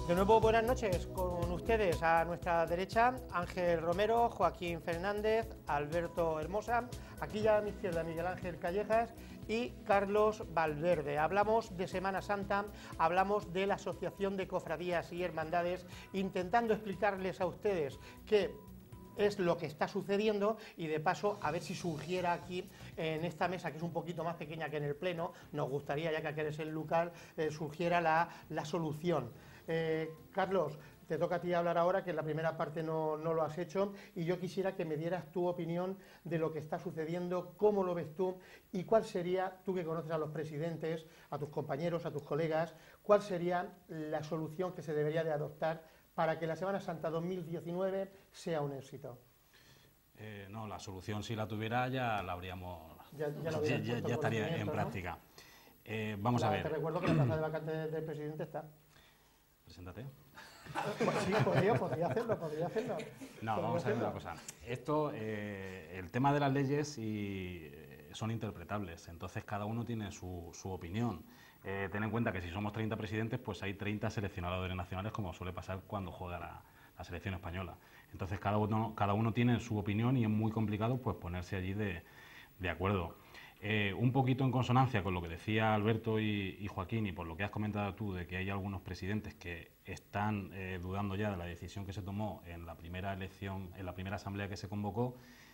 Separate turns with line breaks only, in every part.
De nuevo, buenas noches. Con ustedes, a nuestra derecha, Ángel Romero, Joaquín Fernández, Alberto Hermosa. Aquí ya a mi izquierda, Miguel Ángel Callejas y Carlos Valverde. Hablamos de Semana Santa, hablamos de la Asociación de Cofradías y Hermandades, intentando explicarles a ustedes qué es lo que está sucediendo y de paso a ver si surgiera aquí en esta mesa, que es un poquito más pequeña que en el pleno, nos gustaría, ya que aquí eres el local, surgiera la solución. Carlos, te toca a ti hablar ahora, que en la primera parte no lo has hecho, y yo quisiera que me dieras tu opinión de lo que está sucediendo, cómo lo ves tú y cuál sería, tú que conoces a los presidentes, a tus compañeros, a tus colegas, cuál sería la solución que se debería de adoptar para que la Semana Santa 2019 sea un éxito.
No, la solución, si la tuviera, ya la habríamos,
ya
estaría en práctica. Vamos a ver.
Te recuerdo que la plaza de vacante del presidente está.
Preséntate.
Pues sí, podría hacerlo.
No, vamos a ver una cosa. Esto, el tema de las leyes son interpretables, entonces cada uno tiene su opinión. Ten en cuenta que si somos 30 presidentes, pues hay 30 seleccionadores nacionales, como suele pasar cuando juega la selección española. Entonces cada uno tiene su opinión y es muy complicado pues ponerse allí de acuerdo. Un poquito en consonancia con lo que decía Alberto y Joaquín, y por lo que has comentado tú, de que hay algunos presidentes que están dudando ya de la decisión que se tomó en la primera elección, en la primera asamblea que se convocó.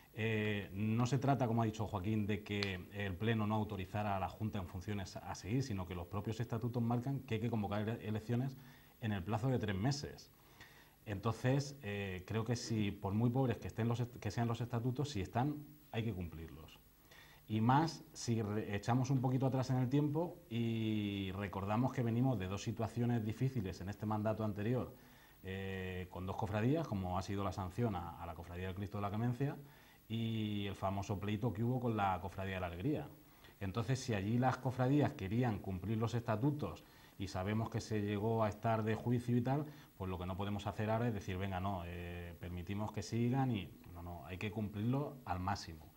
No se trata, como ha dicho Joaquín, de que el Pleno no autorizara a la Junta en funciones a seguir, sino que los propios estatutos marcan que hay que convocar elecciones en el plazo de 3 meses. Entonces, creo que si, por muy pobres que sean los estatutos, si están, hay que cumplirlos. Y más si echamos un poquito atrás en el tiempo y recordamos que venimos de dos situaciones difíciles en este mandato anterior, con dos cofradías, como ha sido la sanción a la Cofradía del Cristo de la Clemencia y el famoso pleito que hubo con la Cofradía de la Alegría. Entonces, si allí las cofradías querían cumplir los estatutos y sabemos que se llegó a estar de juicio y tal, pues lo que no podemos hacer ahora es decir, venga, no, permitimos que sigan y no, hay que cumplirlo al máximo.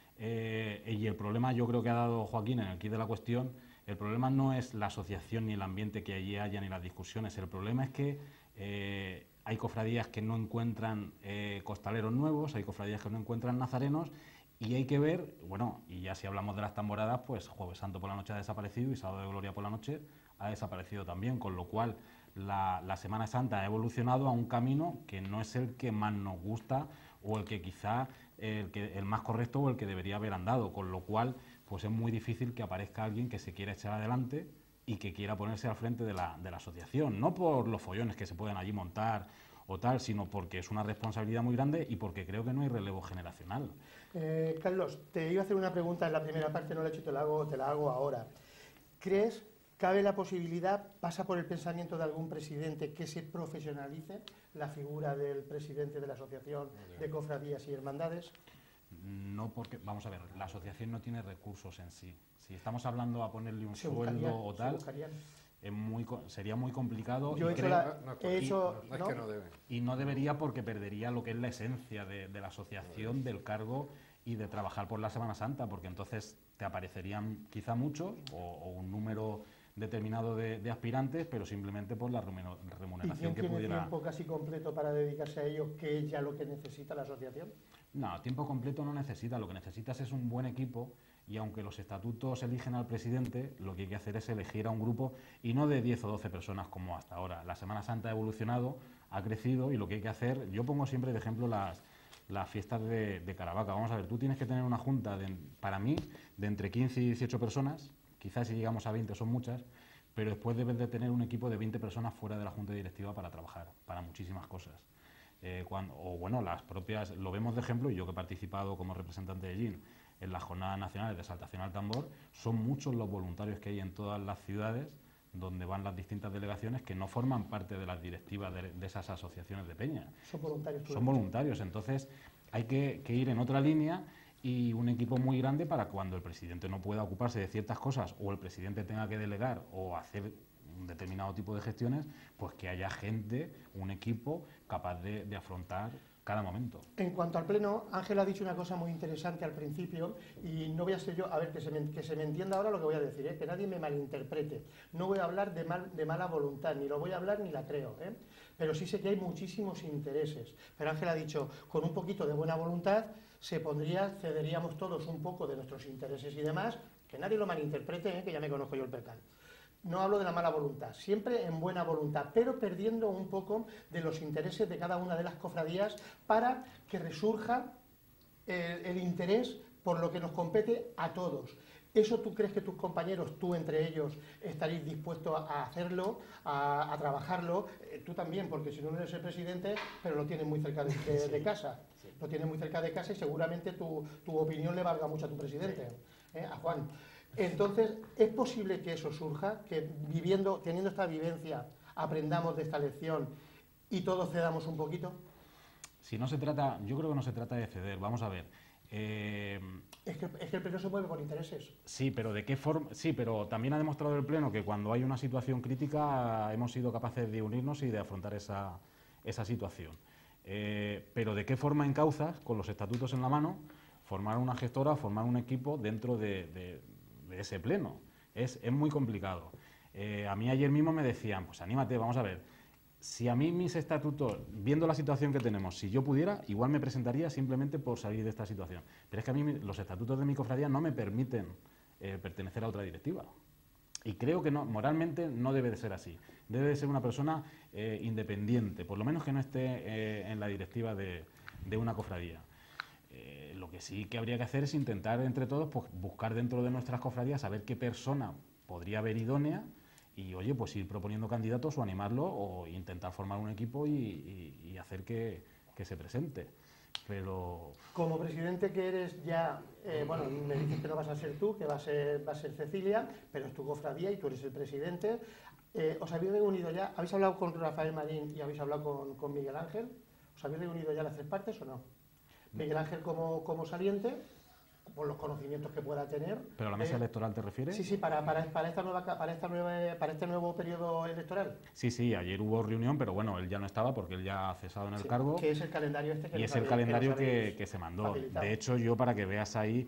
Y el problema, yo creo que ha dado Joaquín en el quid de la cuestión, el problema no es la asociación ni el ambiente que allí haya ni las discusiones, el problema es que hay cofradías que no encuentran costaleros nuevos, hay cofradías que no encuentran nazarenos, y hay que ver, bueno, y ya si hablamos de las tamboradas, pues Jueves Santo por la noche ha desaparecido y Sábado de Gloria por la noche ha desaparecido también, con lo cual la Semana Santa ha evolucionado a un camino que no es el que más nos gusta o el que quizá el más correcto o el que debería haber andado, con lo cual pues es muy difícil que aparezca alguien que se quiera echar adelante y que quiera ponerse al frente de la asociación, no por los follones que se pueden allí montar o tal, sino porque es una responsabilidad muy grande y porque creo que no hay relevo generacional.
Carlos, te iba a hacer una pregunta en la primera parte, no la he hecho, te la hago ahora. ¿Crees, cabe la posibilidad, pasa por el pensamiento de algún presidente, que se profesionalice la figura del presidente de la Asociación de Cofradías y Hermandades?
No, porque, vamos a ver, la asociación no tiene recursos en sí. Si estamos hablando a ponerle un sueldo o tal, sería muy complicado. Y no debería, porque perdería lo que es la esencia de la asociación, del cargo y de trabajar por la Semana Santa, porque entonces te aparecerían quizá muchos o un número determinado de aspirantes, pero simplemente por la remuneración que pudiera...
¿Tiene tiempo casi completo para dedicarse a ello, que es ya lo que necesita la asociación?
No, tiempo completo no necesita, lo que necesitas es un buen equipo, y aunque los estatutos eligen al presidente, lo que hay que hacer es elegir a un grupo, y no de 10 o 12 personas como hasta ahora. La Semana Santa ha evolucionado, ha crecido, y lo que hay que hacer, yo pongo siempre de ejemplo las fiestas de Caravaca. Vamos a ver, tú tienes que tener una junta, para mí, de entre 15 y 18 personas, quizás si llegamos a 20 son muchas, pero después debes de tener un equipo de 20 personas fuera de la junta directiva para trabajar, para muchísimas cosas. Las propias, lo vemos de ejemplo, y yo que he participado como representante de GIN en las jornadas nacionales de exaltación al tambor, son muchos los voluntarios que hay en todas las ciudades donde van las distintas delegaciones que no forman parte de las directivas de esas asociaciones de peña.
Son voluntarios.
Son voluntarios, entonces hay que ir en otra línea, y un equipo muy grande para cuando el presidente no pueda ocuparse de ciertas cosas o el presidente tenga que delegar o hacer un determinado tipo de gestiones, pues que haya gente, un equipo capaz de afrontar cada momento.
En cuanto al Pleno, Ángel ha dicho una cosa muy interesante al principio, y no voy a ser yo, a ver, que se me entienda ahora lo que voy a decir, que nadie me malinterprete. No voy a hablar de mala voluntad, ni lo voy a hablar ni la creo, pero sí sé que hay muchísimos intereses. Pero Ángel ha dicho, con un poquito de buena voluntad, cederíamos todos un poco de nuestros intereses y demás, que nadie lo malinterprete, que ya me conozco yo el percal. No hablo de la mala voluntad, siempre en buena voluntad, pero perdiendo un poco de los intereses de cada una de las cofradías para que resurja el interés por lo que nos compete a todos. ¿Eso tú crees que tus compañeros, tú entre ellos, estaréis dispuestos a hacerlo, a trabajarlo? Tú también, porque si no eres el presidente, pero lo tienes muy cerca de casa. Sí. Lo tienes muy cerca de casa y seguramente tu opinión le valga mucho a tu presidente, a Juan. Entonces, ¿es posible que eso surja? Que teniendo esta vivencia, aprendamos de esta lección y todos cedamos un poquito.
Si no se trata, yo creo que no se trata de ceder. Vamos a ver.
Es que el Pleno se mueve por intereses.
Sí, pero ¿de qué forma? Sí, pero también ha demostrado el Pleno que cuando hay una situación crítica hemos sido capaces de unirnos y de afrontar esa situación. Pero ¿de qué forma encauzas, con los estatutos en la mano, formar una gestora, formar un equipo dentro de ese Pleno? Es muy complicado. A mí ayer mismo me decían, pues anímate, vamos a ver. Si a mí mis estatutos, viendo la situación que tenemos, si yo pudiera, igual me presentaría simplemente por salir de esta situación. Pero es que a mí los estatutos de mi cofradía no me permiten pertenecer a otra directiva. Y creo que no, moralmente no debe de ser así. Debe de ser una persona independiente, por lo menos que no esté en la directiva de una cofradía. Lo que sí que habría que hacer es intentar entre todos pues, buscar dentro de nuestras cofradías a ver qué persona podría haber idónea y, oye, pues ir proponiendo candidatos o animarlo o intentar formar un equipo y hacer que se presente. Pero...
Como presidente que eres ya, bueno, me dices que no vas a ser tú, que va a ser Cecilia, pero es tu cofradía y tú eres el presidente. ¿Os habéis reunido ya? ¿Habéis hablado con Rafael Marín y habéis hablado con Miguel Ángel? ¿Os habéis reunido ya las tres partes o no? Miguel Ángel como saliente, por los conocimientos que pueda tener.
¿Pero a la mesa electoral te refieres?
Sí, para este nuevo periodo electoral.
Sí, ayer hubo reunión, pero bueno, él ya no estaba porque él ya ha cesado en el cargo.
Que es el calendario este que
y es el calendario que se mandó.
Facilitado.
De hecho, yo para que veas ahí,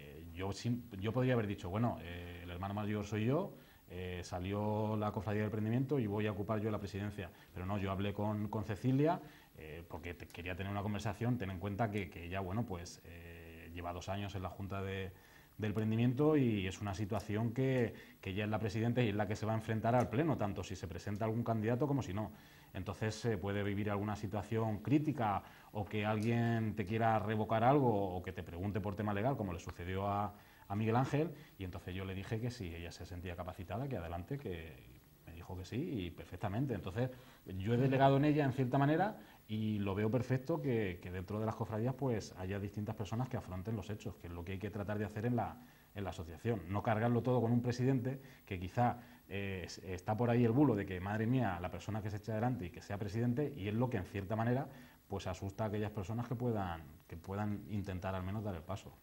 yo podría haber dicho, bueno, el hermano mayor soy yo, salió la cofradía del Prendimiento y voy a ocupar yo la presidencia. Pero no, yo hablé con Cecilia porque quería tener una conversación. Ten en cuenta que ella, bueno, pues lleva 2 años en la Junta del Prendimiento y es una situación que ella es la presidenta y es la que se va a enfrentar al Pleno, tanto si se presenta algún candidato como si no. Entonces se puede vivir alguna situación crítica o que alguien te quiera revocar algo o que te pregunte por tema legal, como le sucedió a Miguel Ángel, y entonces yo le dije que si ella se sentía capacitada, que adelante, que me dijo que sí y perfectamente. Entonces yo he delegado en ella en cierta manera y lo veo perfecto que dentro de las cofradías pues haya distintas personas que afronten los hechos, que es lo que hay que tratar de hacer en la asociación. No cargarlo todo con un presidente que quizá está por ahí el bulo de que, madre mía, la persona que se eche adelante y que sea presidente, y es lo que en cierta manera pues asusta a aquellas personas que puedan intentar al menos dar el paso.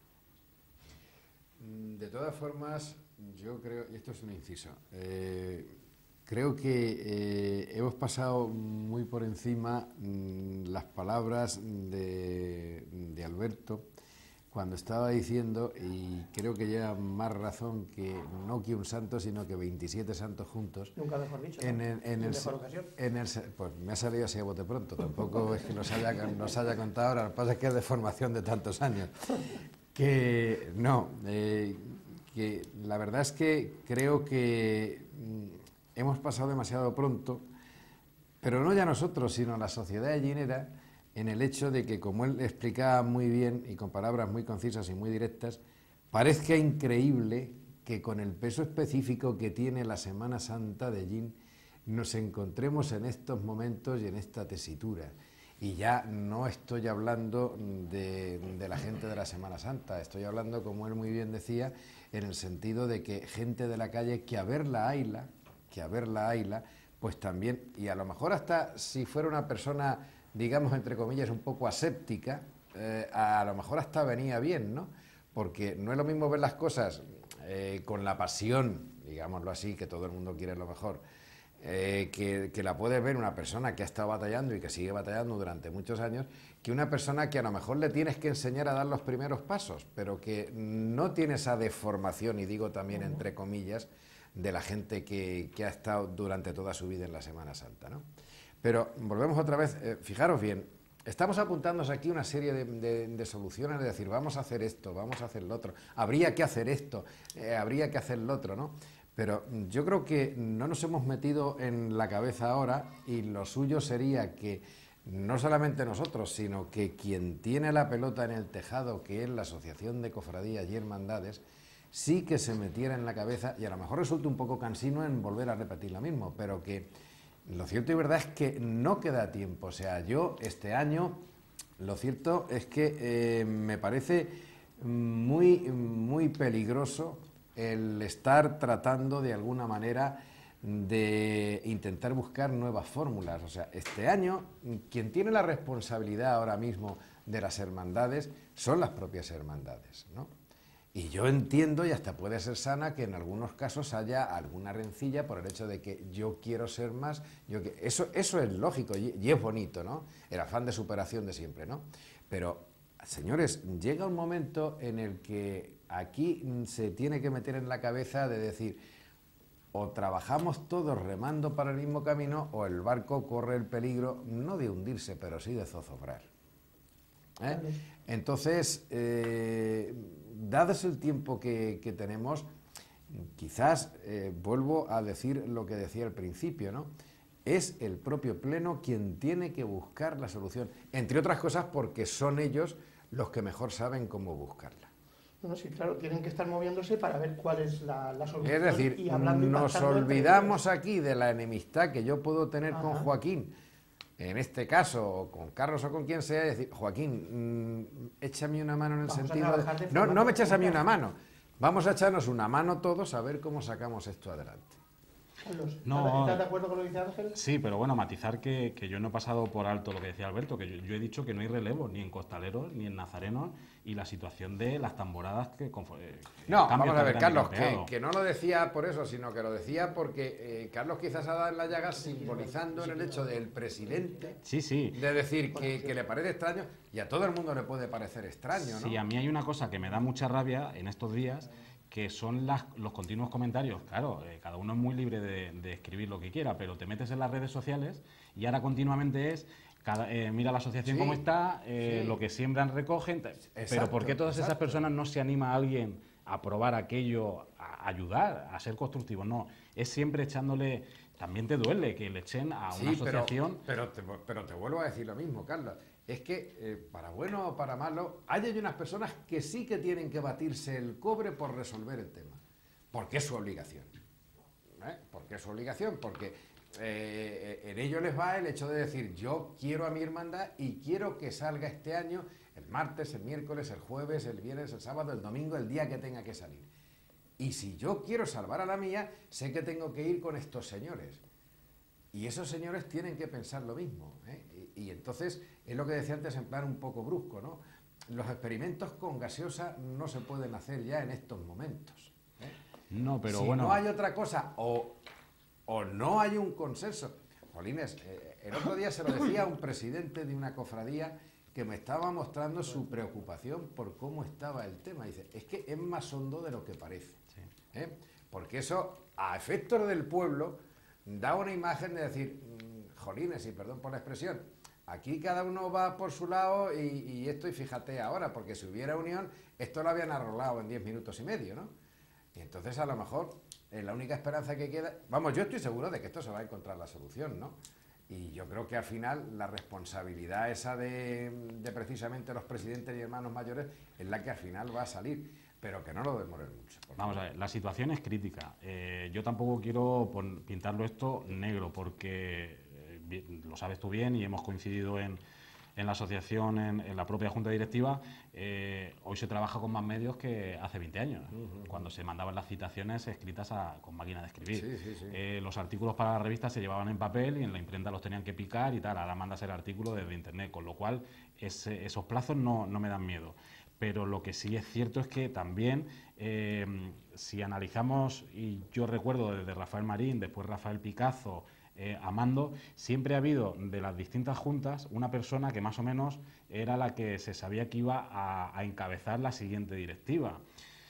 De todas formas, yo creo, y esto es un inciso, creo que hemos pasado muy por encima las palabras de Alberto cuando estaba diciendo, y creo que lleva más razón que no que un santo, sino que 27 santos juntos.
Nunca mejor dicho,
mejor ocasión. Pues me ha salido así a bote pronto, tampoco es que nos haya contado ahora, lo que pasa es que es de formación de tantos años. Que la verdad es que creo que hemos pasado demasiado pronto, pero no ya nosotros, sino la sociedad gallinera, en el hecho de que, como él explicaba muy bien y con palabras muy concisas y muy directas, parezca increíble que con el peso específico que tiene la Semana Santa de Jaén nos encontremos en estos momentos y en esta tesitura. Y ya no estoy hablando de la gente de la Semana Santa, estoy hablando, como él muy bien decía, en el sentido de que gente de la calle que a verla hayla, pues también, y a lo mejor hasta si fuera una persona, digamos, entre comillas, un poco aséptica, a lo mejor hasta venía bien, ¿no? Porque no es lo mismo ver las cosas con la pasión, digámoslo así, que todo el mundo quiere lo mejor, que la puede ver una persona que ha estado batallando y que sigue batallando durante muchos años, que una persona que a lo mejor le tienes que enseñar a dar los primeros pasos, pero que no tiene esa deformación, y digo también entre comillas, de la gente que ha estado durante toda su vida en la Semana Santa, ¿no? Pero volvemos otra vez, fijaros bien, estamos apuntándonos aquí una serie de soluciones, de decir, vamos a hacer esto, vamos a hacer lo otro, habría que hacer esto, habría que hacer lo otro, ¿no? Pero yo creo que no nos hemos metido en la cabeza ahora, y lo suyo sería que no solamente nosotros, sino que quien tiene la pelota en el tejado, que es la Asociación de Cofradías y Hermandades, sí que se metiera en la cabeza, y a lo mejor resulta un poco cansino en volver a repetir lo mismo, pero que lo cierto y verdad es que no queda tiempo. O sea, yo este año, lo cierto es que me parece muy peligroso el estar tratando de alguna manera de intentar buscar nuevas fórmulas. O sea, este año quien tiene la responsabilidad ahora mismo de las hermandades son las propias hermandades, ¿no? Y yo entiendo, y hasta puede ser sana, que en algunos casos haya alguna rencilla por el hecho de que yo quiero ser más, eso es lógico y es bonito, ¿no? El afán de superación de siempre, ¿no? Pero, señores, llega un momento en el que aquí se tiene que meter en la cabeza de decir, o trabajamos todos remando para el mismo camino, o el barco corre el peligro, no de hundirse, pero sí de zozobrar. Entonces, dados el tiempo que tenemos, quizás vuelvo a decir lo que decía al principio, ¿no? Es el propio Pleno quien tiene que buscar la solución, entre otras cosas porque son ellos los que mejor saben cómo buscarla.
Bueno, sí, claro, tienen que estar moviéndose para ver cuál es la solución.
Es decir,
y hablando
nos olvidamos aquí de la enemistad que yo puedo tener con Joaquín, en este caso, o con Carlos o con quien sea, y decir, Joaquín, échame una mano en el sentido de... No me echas a mí una mano, vamos a echarnos una mano todos a ver cómo sacamos esto adelante.
Carlos,
No,
¿estás de acuerdo con lo que dice Ángel?
Sí, pero bueno, matizar que yo no he pasado por alto lo que decía Alberto, que yo he dicho que no hay relevo ni en costaleros ni en nazarenos, y la situación de las tamboradas que
no, vamos a ver, Carlos, que no lo decía por eso, sino que lo decía porque Carlos quizás ha dado en la llaga simbolizando en el hecho del presidente, de decir que le parece extraño, y a todo el mundo le puede parecer extraño, ¿no?
Sí, a mí hay una cosa que me da mucha rabia en estos días, que son los continuos comentarios. Claro, cada uno es muy libre de escribir lo que quiera, pero te metes en las redes sociales y ahora continuamente es, mira la asociación cómo está, lo que siembran recogen, pero ¿por qué todas esas personas no se anima a alguien a probar aquello, a ayudar, a ser constructivos? No, es siempre echándole... También te duele que le echen a una asociación...
Pero te vuelvo a decir lo mismo, Carlos. Es que, para bueno o para malo, hay unas personas que sí que tienen que batirse el cobre por resolver el tema. Porque es su obligación. Porque es su obligación, porque en ello les va el hecho de decir, yo quiero a mi hermandad y quiero que salga este año el martes, el miércoles, el jueves, el viernes, el sábado, el domingo, el día que tenga que salir. Y si yo quiero salvar a la mía, sé que tengo que ir con estos señores. Y esos señores tienen que pensar lo mismo, y entonces, es lo que decía antes en plan un poco brusco, ¿no? Los experimentos con gaseosa no se pueden hacer ya en estos momentos.
No, pero
si
bueno...
no hay otra cosa, o no hay un consenso. Jolines, el otro día se lo decía a un presidente de una cofradía que me estaba mostrando su preocupación por cómo estaba el tema. Dice, es que es más hondo de lo que parece. Porque eso, a efectos del pueblo, da una imagen de decir, jolines, y perdón por la expresión, aquí cada uno va por su lado y esto, y fíjate ahora, porque si hubiera unión, esto lo habían arreglado en 10 minutos y medio, ¿no? Y entonces a lo mejor la única esperanza que queda, vamos, yo estoy seguro de que esto se va a encontrar la solución, ¿no? Y yo creo que al final la responsabilidad esa de precisamente los presidentes y hermanos mayores es la que al final va a salir, pero que no lo demoren mucho.
Vamos a ver, la situación es crítica. Yo tampoco quiero pintarlo esto negro, porque lo sabes tú bien y hemos coincidido en la asociación, en la propia junta directiva. Hoy se trabaja con más medios que hace 20 años, cuando se mandaban las citaciones escritas con máquina de escribir. Los artículos para la revista se llevaban en papel y en la imprenta los tenían que picar y tal. Ahora mandas el artículo desde internet, con lo cual esos plazos no me dan miedo. pero lo que sí es cierto es que también, si analizamos, y yo recuerdo desde Rafael Marín, después Rafael Picazo, Amando, siempre ha habido de las distintas juntas una persona que más o menos era la que se sabía que iba a encabezar la siguiente directiva.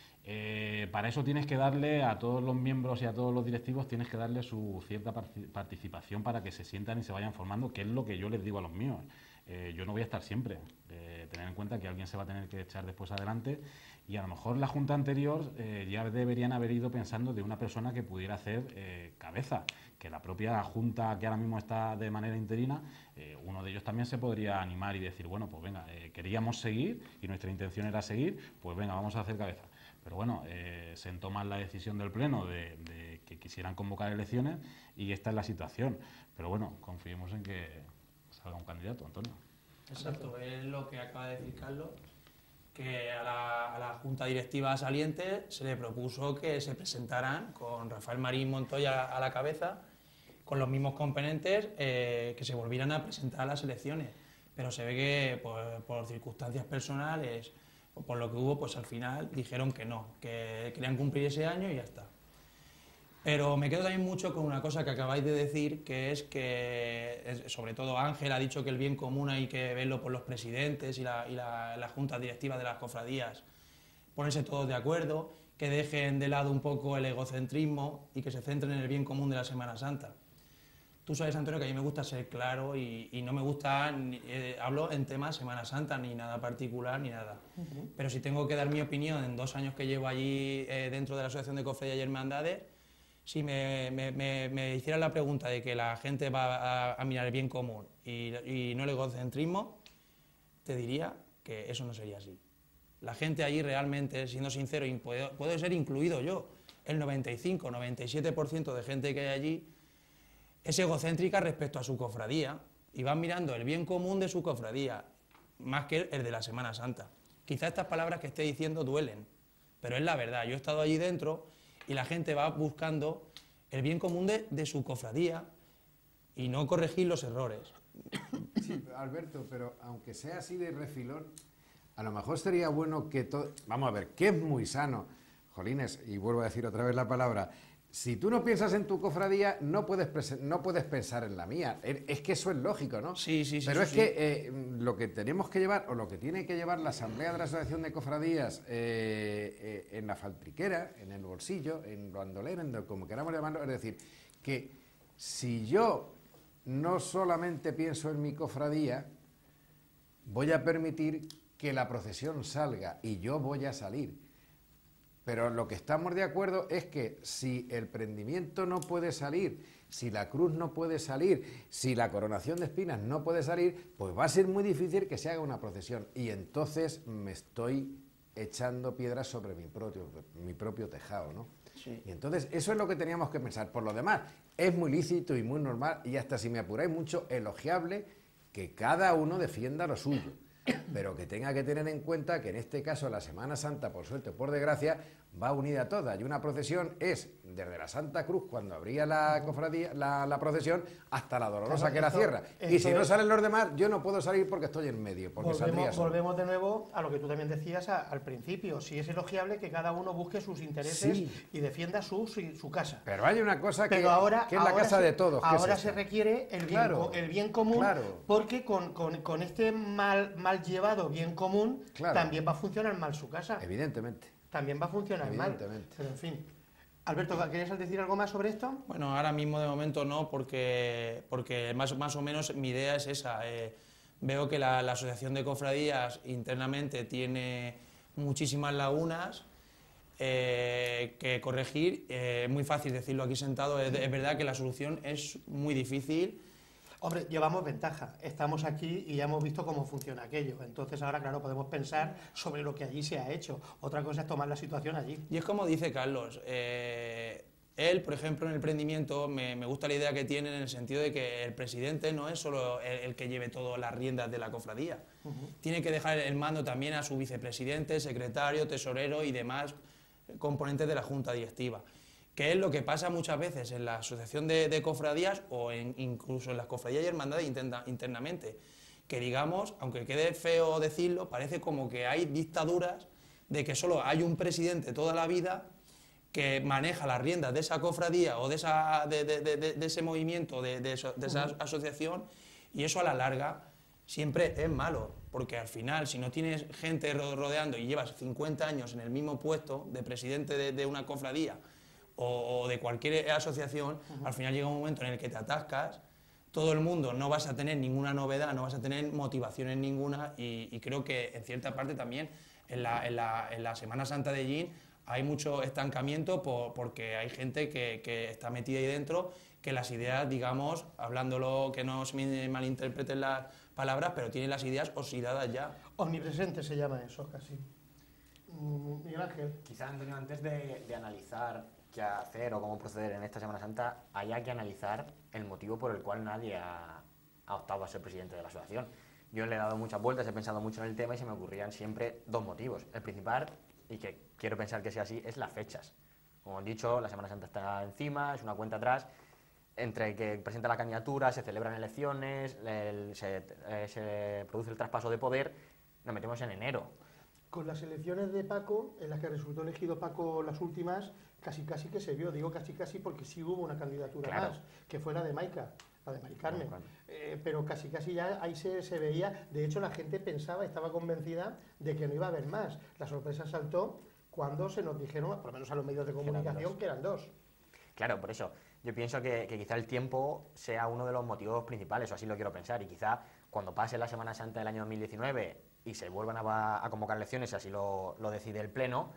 Para eso tienes que darle a todos los miembros y a todos los directivos, tienes que darle su cierta participación para que se sientan y se vayan formando, que es lo que yo les digo a los míos. Yo no voy a estar siempre. Tener en cuenta que alguien se va a tener que echar después adelante, y a lo mejor la junta anterior ya deberían haber ido pensando de una persona que pudiera hacer cabeza, que la propia junta que ahora mismo está de manera interina, uno de ellos también se podría animar y decir, bueno, pues venga, queríamos seguir y nuestra intención era seguir, pues venga, vamos a hacer cabeza. Pero bueno, se toma la decisión del Pleno de que quisieran convocar elecciones, y esta es la situación. Pero bueno, confiemos en que salga un candidato, Antonio.
Exacto, es lo que acaba de decir Carlos, que a la Junta Directiva saliente se le propuso que se presentaran con Rafael Marín Montoya a la cabeza, con los mismos componentes, que se volvieran a presentar a las elecciones. Pero se ve que por circunstancias personales, o por lo que hubo, pues al final dijeron que no, que querían cumplir ese año y ya está. Pero me quedo también mucho con una cosa que acabáis de decir, que es que, sobre todo Ángel ha dicho que el bien común hay que verlo por los presidentes y las juntas directivas de las cofradías, ponerse todos de acuerdo, que dejen de lado un poco el egocentrismo y que se centren en el bien común de la Semana Santa. Tú sabes, Antonio, que a mí me gusta ser claro y no me gusta, hablo en temas Semana Santa, ni nada particular, ni nada. Pero si tengo que dar mi opinión en 2 años que llevo allí dentro de la Asociación de Cofradías y Hermandades, si me hicieran la pregunta de que la gente va a mirar el bien común y no el egocentrismo, te diría que eso no sería así. La gente allí realmente, siendo sincero, y puedo ser incluido yo, el 95-97% de gente que hay allí es egocéntrica respecto a su cofradía y van mirando el bien común de su cofradía, más que el de la Semana Santa. Quizá estas palabras que esté diciendo duelen, pero es la verdad. Yo he estado allí dentro y la gente va buscando el bien común de su cofradía y no corregir los errores.
Sí, Alberto, pero aunque sea así de refilón, a lo mejor sería bueno que todo... Vamos a ver, que es muy sano, jolines, y vuelvo a decir otra vez la palabra, si tú no piensas en tu cofradía, no puedes pensar en la mía. Es que eso es lógico, ¿no?
Sí.
Pero es que lo que tenemos que llevar, o lo que tiene que llevar la Asamblea de la Asociación de Cofradías en la faltriquera, en el bolsillo, en bandolera, como queramos llamarlo, es decir, que si yo no solamente pienso en mi cofradía, voy a permitir que la procesión salga y yo voy a salir. Pero lo que estamos de acuerdo es que si el prendimiento no puede salir, si la cruz no puede salir, si la coronación de espinas no puede salir, pues va a ser muy difícil que se haga una procesión. Y entonces me estoy echando piedras sobre mi propio tejado, ¿no? Sí. Y entonces eso es lo que teníamos que pensar. Por lo demás, es muy lícito y muy normal, y hasta si me apuráis mucho, elogiable que cada uno defienda lo suyo. Pero que tenga que tener en cuenta que en este caso la Semana Santa, por suerte o por desgracia, va unida a todas, y una procesión es desde la Santa Cruz, cuando abría la cofradía, la procesión, hasta la Dolorosa, claro, que la cierra. Y si no salen los demás, yo no puedo salir porque estoy en medio, porque
volvemos de nuevo a lo que tú también decías al principio. Si es elogiable que cada uno busque sus intereses, sí, y defienda su casa.
Pero hay una cosa que es la casa de todos.
Ahora se requiere el bien común, claro, porque con este mal llevado bien común, claro, también va a funcionar mal su casa.
Evidentemente.
También va a funcionar mal. Pero en fin. Alberto, ¿querías decir algo más sobre esto?
Bueno, ahora mismo de momento no, porque más o menos mi idea es esa. Veo que la Asociación de Cofradías internamente tiene muchísimas lagunas que corregir. Es muy fácil decirlo aquí sentado. Es verdad que la solución es muy difícil.
Hombre, llevamos ventaja, estamos aquí y ya hemos visto cómo funciona aquello, entonces ahora, claro, podemos pensar sobre lo que allí se ha hecho. Otra cosa es tomar la situación allí.
Y es como dice Carlos, él, por ejemplo, en el prendimiento, me gusta la idea que tiene en el sentido de que el presidente no es solo el que lleve todas las riendas de la cofradía, tiene que dejar el mando también a su vicepresidente, secretario, tesorero y demás componentes de la junta directiva. Que es lo que pasa muchas veces en la asociación de cofradías o incluso en las cofradías y hermandades internamente, que digamos, aunque quede feo decirlo, parece como que hay dictaduras de que solo hay un presidente toda la vida que maneja las riendas de esa cofradía o de ese movimiento, de esa asociación, y eso a la larga siempre es malo, porque al final, si no tienes gente rodeando y llevas 50 años en el mismo puesto de presidente de una cofradía o de cualquier asociación, al final llega un momento en el que te atascas, todo el mundo no vas a tener ninguna novedad, no vas a tener motivaciones ninguna, y creo que en cierta parte también en la Semana Santa de Jin hay mucho estancamiento porque hay gente que está metida ahí dentro, que las ideas, digamos, hablándolo, que no se me malinterpreten las palabras, pero tienen las ideas oxidadas ya.
Omnipresente se llama eso, casi. Miguel Ángel.
Quizá, Antonio, antes de analizar qué hacer o cómo proceder en esta Semana Santa, haya que analizar el motivo por el cual nadie ha optado a ser presidente de la asociación. Yo le he dado muchas vueltas, he pensado mucho en el tema y se me ocurrían siempre dos motivos. El principal, y que quiero pensar que sea así, es las fechas. Como he dicho, la Semana Santa está encima, es una cuenta atrás. Entre que presenta la candidatura, se celebran elecciones, se produce el traspaso de poder, nos metemos en enero.
Con las elecciones de Paco, en las que resultó elegido Paco las últimas, casi que se vio, digo casi porque sí hubo una candidatura más, que fue la de Maica, la de Mari Carmen. Pero casi ya ahí se veía, de hecho la gente pensaba, estaba convencida de que no iba a haber más. La sorpresa saltó cuando se nos dijeron, por lo menos a los medios de comunicación, que eran dos.
Claro, por eso. Yo pienso que quizá el tiempo sea uno de los motivos principales, o así lo quiero pensar, y quizá cuando pase la Semana Santa del año 2019 y se vuelvan a convocar elecciones, así lo decide el Pleno...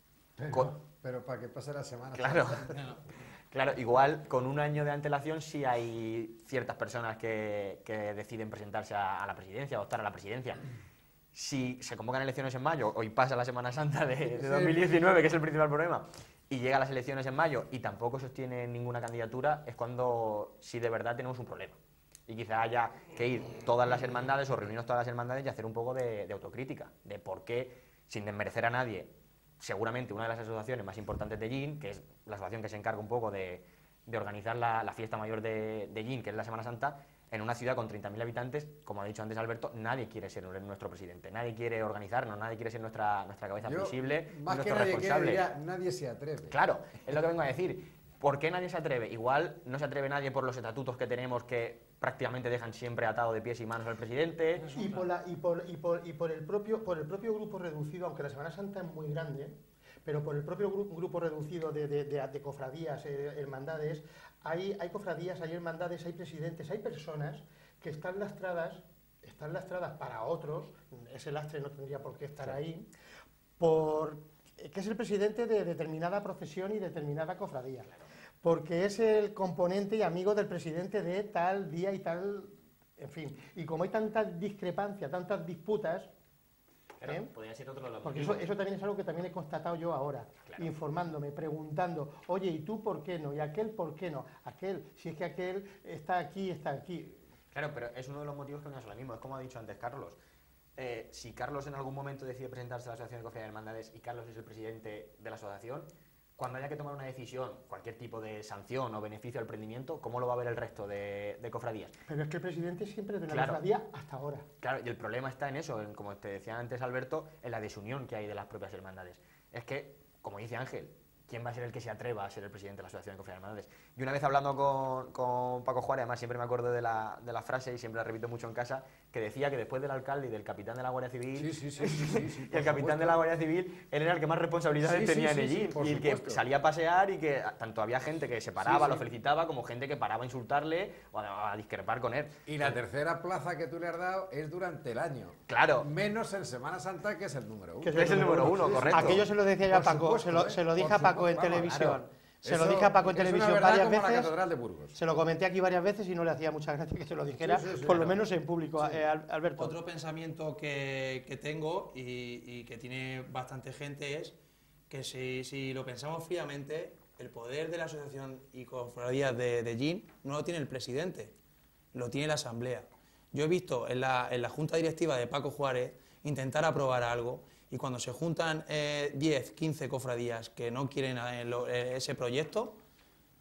Pero para que pase la Semana
Claro, claro, igual con un año de antelación sí hay ciertas personas que deciden presentarse a la presidencia, o optar a la presidencia. Si se convocan elecciones en mayo, hoy pasa la Semana Santa de 2019, que es el principal problema, y llega las elecciones en mayo y tampoco sostiene ninguna candidatura, es cuando sí de verdad tenemos un problema. Y quizá haya que ir todas las hermandades o reunirnos todas las hermandades y hacer un poco de autocrítica, de por qué, sin desmerecer a nadie, seguramente una de las asociaciones más importantes de Jin, que es la asociación que se encarga un poco de organizar la fiesta mayor de Jin, que es la Semana Santa, en una ciudad con 30.000 habitantes, como ha dicho antes Alberto, nadie quiere ser nuestro presidente, nadie quiere organizarnos, nadie quiere ser nuestra cabeza visible, nuestro responsable.
Nadie se atreve.
Claro, es lo que vengo a decir. ¿Por qué nadie se atreve? Igual no se atreve nadie por los estatutos que tenemos que prácticamente dejan siempre atado de pies y manos al presidente.
Y por el propio grupo reducido, aunque la Semana Santa es muy grande, pero por el propio grupo reducido de cofradías, hermandades, hay cofradías, hay hermandades, hay presidentes, hay personas que están lastradas para otros, ese lastre no tendría por qué estar ahí, que es el presidente de determinada procesión y determinada cofradía, porque es el componente y amigo del presidente de tal día y tal, en fin, y como hay tanta discrepancia, tantas disputas,
Claro, podría ser otro de los
porque
motivos.
eso también es algo que también he constatado yo ahora, claro, informándome, preguntando, oye, ¿y tú por qué no? ¿Y aquel por qué no? Aquel, si es que aquel está aquí.
Claro, pero es uno de los motivos que me ahora mismo, es como ha dicho antes Carlos. Si Carlos en algún momento decide presentarse a la Asociación de Cofradías y Hermandades y Carlos es el presidente de la asociación, cuando haya que tomar una decisión, cualquier tipo de sanción o beneficio al emprendimiento, ¿cómo lo va a ver el resto de cofradías?
Pero es que el presidente siempre es de una
Claro,
cofradía hasta ahora.
Claro, y el problema está en eso, como te decía antes Alberto, en la desunión que hay de las propias hermandades. Es que, como dice Ángel, ¿quién va a ser el que se atreva a ser el presidente de la Asociación de Cofradías y Hermandades? Y una vez hablando con Paco Juárez, además siempre me acuerdo de la frase y siempre la repito mucho en casa, que decía que después del alcalde y del capitán de la Guardia Civil,
Sí,
y el capitán de la Guardia Civil, él era el que más responsabilidades tenía en allí, y el que salía a pasear y que tanto había gente que se paraba, lo felicitaba, como gente que paraba a insultarle o a discrepar con él.
Y la tercera plaza que tú le has dado es durante el año.
Claro.
Menos en Semana Santa, que es el número uno.
Que es el número uno, correcto.
Aquello se lo decía yo a Paco, se lo dije a Paco en televisión. Se lo dije a Paco en televisión varias veces.
La Catedral de Burgos.
Se lo comenté aquí varias veces y no le hacía mucha gracia que se lo dijera, por lo menos en público, Alberto.
Otro pensamiento que tengo y que tiene bastante gente es que si lo pensamos fríamente, el poder de la asociación y cofradías de Jin no lo tiene el presidente, lo tiene la asamblea. Yo he visto en la junta directiva de Paco Juárez intentar aprobar algo, y cuando se juntan 10, 15 cofradías que no quieren ese proyecto,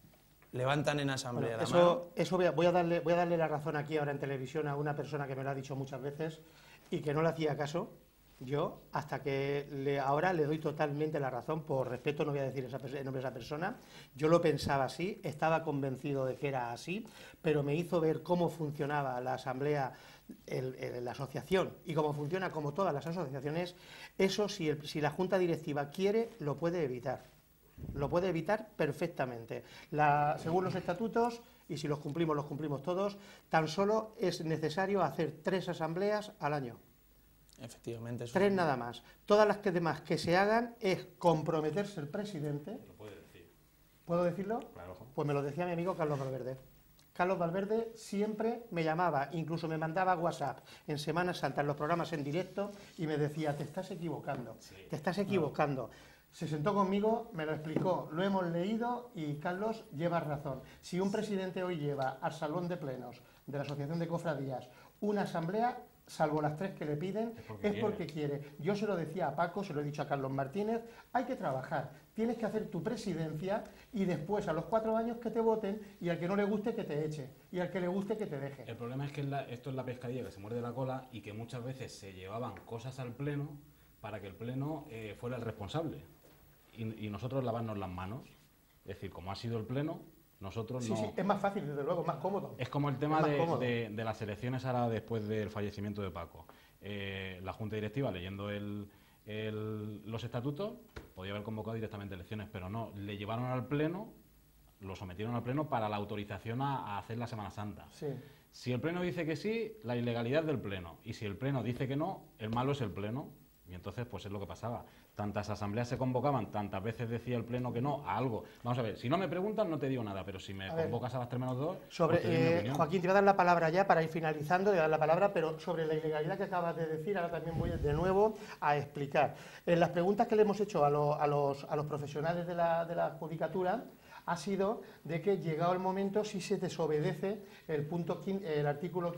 levantan en asamblea
Bueno,
la mano.
eso voy a darle la razón aquí ahora en televisión a una persona que me lo ha dicho muchas veces y que no le hacía caso. Yo, hasta que ahora le doy totalmente la razón, por respeto no voy a decir el nombre de esa persona, yo lo pensaba así, estaba convencido de que era así, pero me hizo ver cómo funcionaba la asamblea, la asociación, y cómo funciona como todas las asociaciones. Eso, si la junta directiva quiere, lo puede evitar. Lo puede evitar perfectamente. Según los estatutos, y si los cumplimos todos, tan solo es necesario hacer 3 asambleas al año.
Efectivamente.
3 nada más. Todas las demás que se hagan es comprometerse el presidente.
Lo puede decir.
¿Puedo decirlo?
Claro.
Pues me lo decía mi amigo Carlos Valverde. Carlos Valverde siempre me llamaba, incluso me mandaba WhatsApp en Semana Santa, en los programas en directo, y me decía, te estás equivocando, te estás equivocando. Se sentó conmigo, me lo explicó, lo hemos leído y Carlos lleva razón. Si un presidente hoy lleva al salón de plenos de la Asociación de Cofradías una asamblea, salvo las 3 que le piden, es porque quiere. Yo se lo decía a Paco, se lo he dicho a Carlos Martínez, hay que trabajar, tienes que hacer tu presidencia y después a los 4 años que te voten y al que no le guste que te eche y al que le guste que te deje.
El problema es que esto es la pescadilla que se muerde la cola y que muchas veces se llevaban cosas al Pleno para que el Pleno fuera el responsable y nosotros lavarnos las manos. Es decir, como ha sido el Pleno, nosotros
Sí,
no...
sí, es más fácil, desde luego, es más cómodo.
Es como el tema
Es más cómodo.
de las elecciones ahora después del fallecimiento de Paco. La Junta Directiva, leyendo los estatutos, podía haber convocado directamente elecciones, pero no, le llevaron al Pleno, lo sometieron al Pleno para la autorización a hacer la Semana Santa.
Sí.
Si el Pleno dice que sí, la ilegalidad del Pleno, y si el Pleno dice que no, el malo es el Pleno. Y entonces, pues es lo que pasaba. Tantas asambleas se convocaban, tantas veces decía el Pleno que no a algo. Vamos a ver, si no me preguntan no te digo nada, pero si me convocas a las 3 menos 2... pues te doy mi opinión.
Joaquín, te voy a dar la palabra ya para ir finalizando, te voy a dar la palabra, pero sobre la ilegalidad que acabas de decir, ahora también voy de nuevo a explicar. Las preguntas que le hemos hecho a los profesionales de la judicatura ha sido de que, llegado el momento, si se desobedece el artículo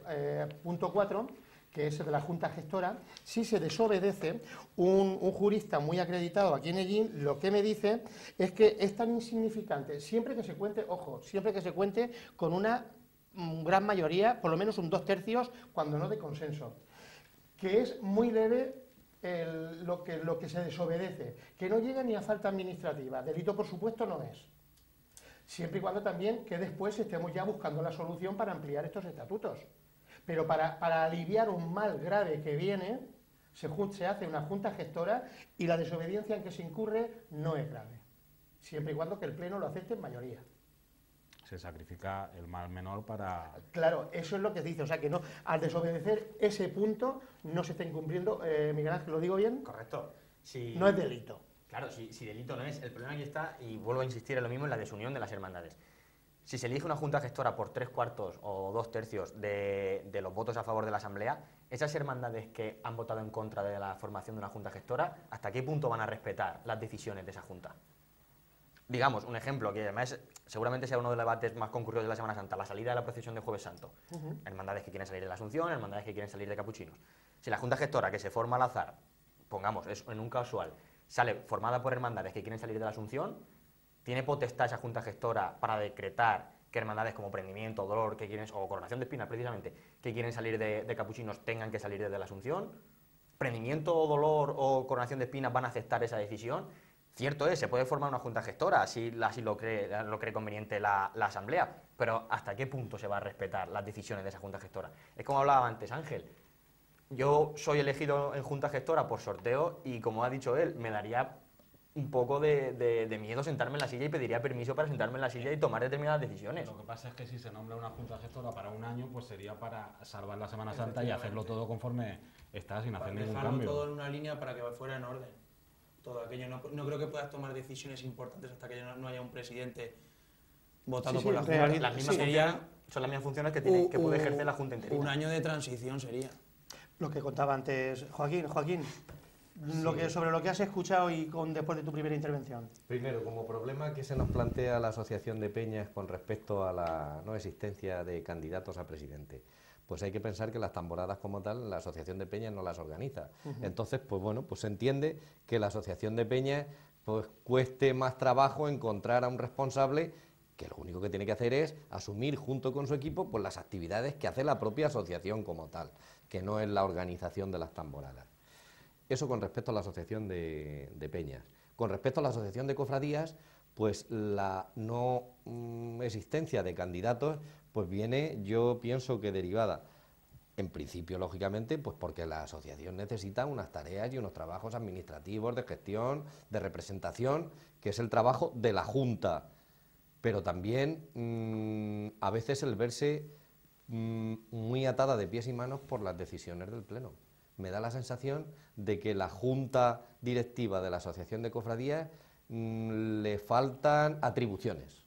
15.4, que es de la Junta Gestora, si se desobedece, un jurista muy acreditado aquí en Ellín, lo que me dice es que es tan insignificante, siempre que se cuente, ojo, siempre que se cuente con una gran mayoría, por lo menos un 2/3, cuando no de consenso, que es muy leve lo que se desobedece, que no llega ni a falta administrativa, delito por supuesto no es, siempre y cuando también que después estemos ya buscando la solución para ampliar estos estatutos. Pero para aliviar un mal grave que viene, se hace una junta gestora y la desobediencia en que se incurre no es grave, siempre y cuando que el Pleno lo acepte en mayoría.
Se sacrifica el mal menor para...
Claro, eso es lo que dice, o sea que no, al desobedecer ese punto no se está incumpliendo, Miguel Ángel, ¿lo digo bien?
Correcto. Si...
No es delito.
Claro, si delito no es, el problema aquí está, y vuelvo a insistir en lo mismo, en la desunión de las hermandades. Si se elige una junta gestora por 3/4 o 2/3 de los votos a favor de la Asamblea, esas hermandades que han votado en contra de la formación de una junta gestora, ¿hasta qué punto van a respetar las decisiones de esa junta? Digamos, un ejemplo, que además seguramente sea uno de los debates más concurridos de la Semana Santa, la salida de la procesión de Jueves Santo. Hermandades que quieren salir de la Asunción, hermandades que quieren salir de Capuchinos. Si la junta gestora que se forma al azar, pongamos, es en un casual, sale formada por hermandades que quieren salir de la Asunción, ¿tiene potestad esa junta gestora para decretar que hermandades como Prendimiento, Dolor, o Coronación de Espinas, precisamente, que quieren salir de Capuchinos, tengan que salir desde la Asunción? ¿Prendimiento, Dolor o Coronación de Espinas van a aceptar esa decisión? Cierto es, se puede formar una junta gestora, así lo cree conveniente la Asamblea, pero ¿hasta qué punto se va a respetar las decisiones de esa junta gestora? Es como hablaba antes Ángel, yo soy elegido en junta gestora por sorteo y, como ha dicho él, me daría un poco de miedo sentarme en la silla y pediría permiso para sentarme en la silla y tomar determinadas decisiones.
Lo que pasa es que si se nombra una junta gestora para un año, pues sería para salvar la Semana Santa y hacerlo todo conforme está, sin hacer ningún cambio.
Todo en una línea para que fuera en orden. Todo aquello, no creo que puedas tomar decisiones importantes hasta que no haya un presidente votado por la Junta.
Las mismas son las mismas funciones que puede ejercer la Junta interina.
Un año de transición sería.
Lo que contaba antes Joaquín, sobre lo que has escuchado y después de tu primera intervención.
Primero, como problema que se nos plantea la Asociación de Peñas con respecto a la no existencia de candidatos a presidente. Pues hay que pensar que las tamboradas como tal, la Asociación de Peñas no las organiza. Entonces, pues bueno, pues se entiende que la Asociación de Peñas pues cueste más trabajo encontrar a un responsable que lo único que tiene que hacer es asumir junto con su equipo pues, las actividades que hace la propia asociación como tal, que no es la organización de las tamboradas. Eso con respecto a la asociación de peñas. Con respecto a la asociación de cofradías, pues la no existencia de candidatos pues viene, yo pienso que derivada, en principio, lógicamente, pues porque la asociación necesita unas tareas y unos trabajos administrativos, de gestión, de representación, que es el trabajo de la Junta, pero también a veces el verse muy atada de pies y manos por las decisiones del Pleno. Me da la sensación de que la Junta Directiva de la Asociación de Cofradías le faltan atribuciones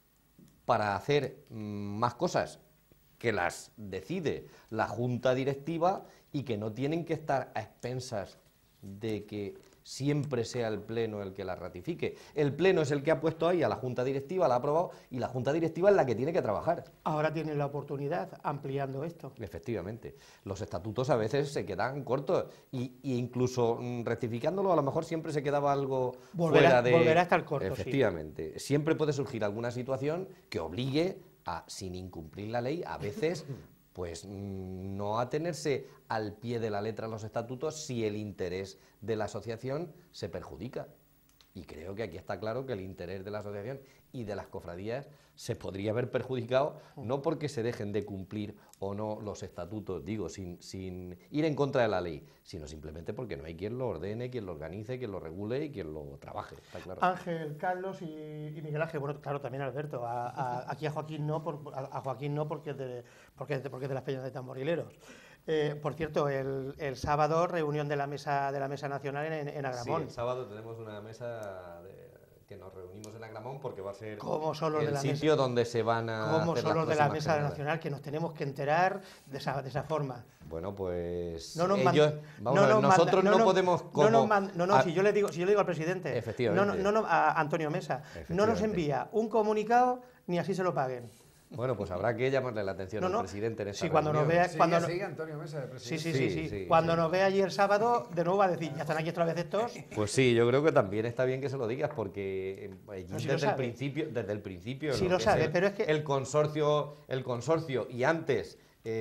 para hacer más cosas que las decide la Junta Directiva y que no tienen que estar a expensas de que siempre sea el Pleno el que la ratifique. El Pleno es el que ha puesto ahí a la Junta Directiva, la ha aprobado, y la Junta Directiva es la que tiene que trabajar.
Ahora tienen la oportunidad ampliando esto.
Efectivamente. Los estatutos a veces se quedan cortos y incluso rectificándolo a lo mejor siempre se quedaba algo fuera de...
Volverá a estar corto,
efectivamente. Sí. Siempre puede surgir alguna situación que obligue a, sin incumplir la ley, a veces... pues no atenerse al pie de la letra los estatutos si el interés de la asociación se perjudica. Y creo que aquí está claro que el interés de la asociación y de las cofradías se podría haber perjudicado, no porque se dejen de cumplir o no los estatutos, digo, sin ir en contra de la ley, sino simplemente porque no hay quien lo ordene, quien lo organice, quien lo regule y quien lo trabaje, está claro.
Ángel, Carlos y Miguel Ángel, bueno, claro, también Alberto, aquí a Joaquín no, porque es de las peñas de tamborileros. Por cierto, el sábado reunión de la mesa nacional en Agramón.
Sí, el sábado tenemos una mesa que nos reunimos en Agramón porque va a ser
el
sitio donde se van a
¿Cómo
hacer
son los de la mesa
jornadas
nacional que nos tenemos que enterar de esa forma?
Bueno, pues
nosotros
no podemos
si yo le digo al presidente,
efectivamente,
a Antonio Mesa, no nos envía un comunicado ni así se lo paguen.
Bueno, pues habrá que llamarle la atención al presidente en esta
cuando
reunión.
nos vea,
Antonio Mesa de presidente.
Sí. Cuando nos vea allí el sábado, de nuevo va a decir, ¿ya están aquí otra vez estos?
Pues sí, yo creo que también está bien que se lo digas, porque desde el principio
sí lo sabe, pero es que
el consorcio y antes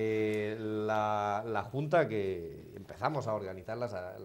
la Junta, que empezamos a organizar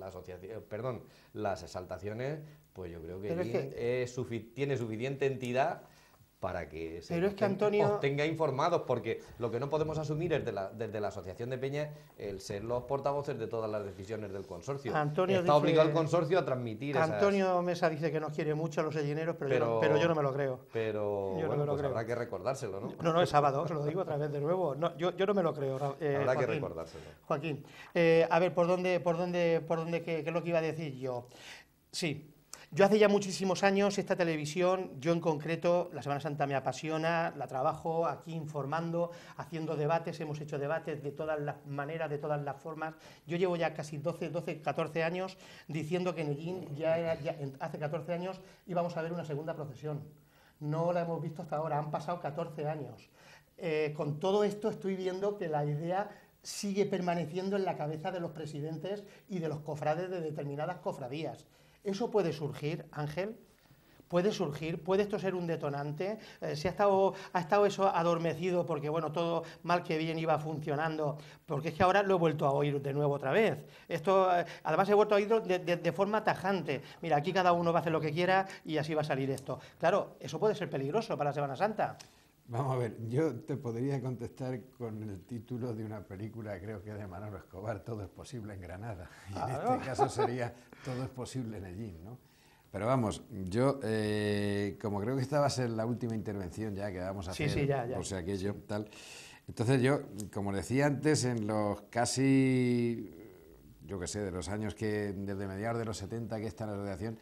las exaltaciones, pues yo creo que tiene suficiente entidad para que se os tenga informados, porque lo que no podemos asumir es desde la Asociación de Peñas el ser los portavoces de todas las decisiones del consorcio. Está obligado el consorcio a transmitir
Antonio Mesa dice que nos quiere mucho a los sellineros, pero yo no me lo creo.
Pero habrá que recordárselo, ¿no?
No, es sábado, se lo digo otra vez de nuevo. No, yo no me lo creo,
habrá que recordárselo.
Joaquín, a ver, ¿por dónde qué es lo que iba a decir yo? Sí. Yo hace ya muchísimos años esta televisión, yo en concreto, la Semana Santa me apasiona, la trabajo aquí informando, haciendo debates, hemos hecho debates de todas las maneras, de todas las formas. Yo llevo ya casi 12, 14 años diciendo que en Ellín hace 14 años íbamos a ver una segunda procesión. No la hemos visto hasta ahora, han pasado 14 años. Con todo esto estoy viendo que la idea sigue permaneciendo en la cabeza de los presidentes y de los cofrades de determinadas cofradías. ¿Eso puede surgir, Ángel? ¿Puede surgir? ¿Puede esto ser un detonante? ¿Se ha estado eso adormecido porque, bueno, todo mal que bien iba funcionando? Porque es que ahora lo he vuelto a oír de nuevo otra vez. Esto, además, he vuelto a oírlo de forma tajante. Mira, aquí cada uno va a hacer lo que quiera y así va a salir esto. Claro, eso puede ser peligroso para la Semana Santa.
Vamos a ver, yo te podría contestar con el título de una película, creo que de Manolo Escobar, Todo es posible en Granada. Y en este caso sería Todo es posible en Ellín, ¿no? Pero vamos, yo, como creo que esta va a ser la última intervención ya que vamos a hacer,
ya.
o sea, aquello, tal. Entonces yo, como decía antes, en los casi, yo qué sé, de los años que, desde mediados de los 70 que está en la asociación,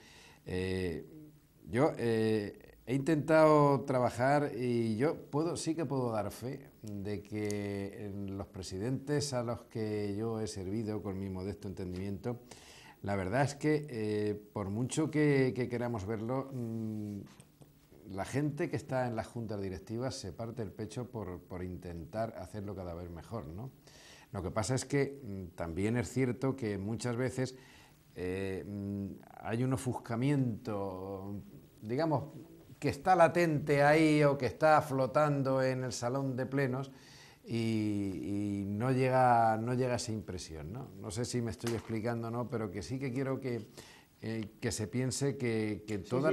yo... he intentado trabajar y yo sí que puedo dar fe de que los presidentes a los que yo he servido con mi modesto entendimiento, la verdad es que por mucho que queramos verlo, la gente que está en las juntas directivas se parte el pecho por intentar hacerlo cada vez mejor, ¿no? Lo que pasa es que también es cierto que muchas veces hay un ofuscamiento, digamos, que está latente ahí o que está flotando en el salón de plenos y no llega esa impresión, ¿no? No sé si me estoy explicando o no, pero que sí que quiero que se piense que todas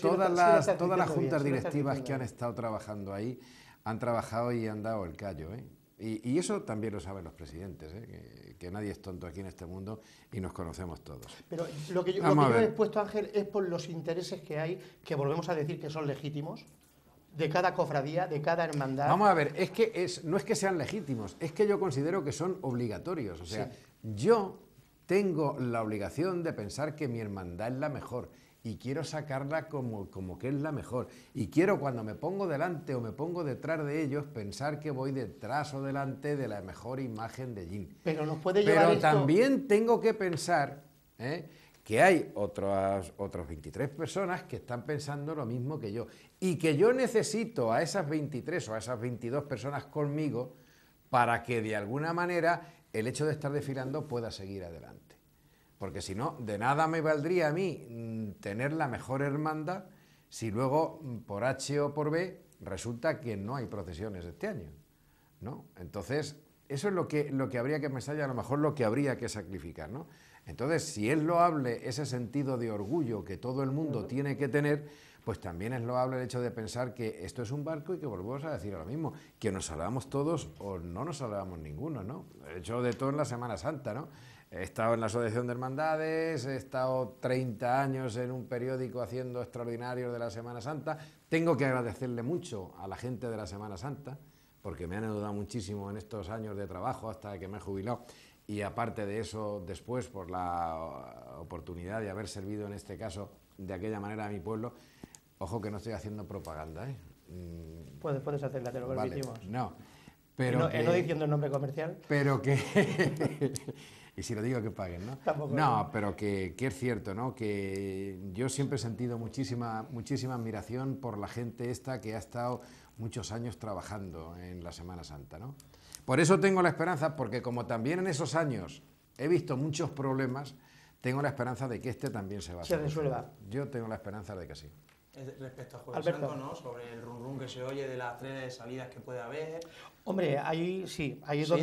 las juntas directivas que han estado trabajando ahí han trabajado y han dado el callo, ¿eh? Y eso también lo saben los presidentes, ¿eh? Que nadie es tonto aquí en este mundo y nos conocemos todos.
Pero lo que yo he expuesto, Ángel, es por los intereses que hay, que volvemos a decir que son legítimos, de cada cofradía, de cada hermandad.
Vamos a ver, no es que sean legítimos, es que yo considero que son obligatorios. O sea, yo tengo la obligación de pensar que mi hermandad es la mejor y quiero sacarla como que es la mejor. Y quiero, cuando me pongo delante o me pongo detrás de ellos, pensar que voy detrás o delante de la mejor imagen de Jin.
Pero nos puede llevar
Pero
esto...
también tengo que pensar que hay otras 23 personas que están pensando lo mismo que yo. Y que yo necesito a esas 23 o a esas 22 personas conmigo para que de alguna manera el hecho de estar desfilando pueda seguir adelante. Porque si no, de nada me valdría a mí tener la mejor hermandad si luego, por H o por B, resulta que no hay procesiones este año, ¿no? Entonces, eso es lo que habría que pensar y a lo mejor lo que habría que sacrificar, ¿no? Entonces, si es loable ese sentido de orgullo que todo el mundo tiene que tener, pues también es loable el hecho de pensar que esto es un barco y que volvemos a decir lo mismo, que nos salvamos todos o no nos salvamos ninguno, ¿no? De hecho, de todo en la Semana Santa, ¿no? He estado en la Asociación de Hermandades, he estado 30 años en un periódico haciendo extraordinarios de la Semana Santa. Tengo que agradecerle mucho a la gente de la Semana Santa, porque me han ayudado muchísimo en estos años de trabajo hasta que me he jubilado. Y aparte de eso, después, por la oportunidad de haber servido, en este caso, de aquella manera a mi pueblo. Ojo que no estoy haciendo propaganda, ¿eh?
Puedes hacerla, te lo permitimos.
Vale, no, pero
no diciendo el nombre comercial.
Pero que... y si lo digo, que paguen, ¿no?
Tampoco
no, pero que es cierto, ¿no? Que yo siempre he sentido muchísima admiración por la gente esta que ha estado muchos años trabajando en la Semana Santa, ¿no? Por eso tengo la esperanza, porque como también en esos años he visto muchos problemas, tengo la esperanza de que este también se
resuelva.
Yo tengo la esperanza de que sí.
Respecto a Jueves Santo, ¿no? Sobre el rum rum que se oye de las 3 salidas que puede haber.
Hombre, ahí sí, ahí es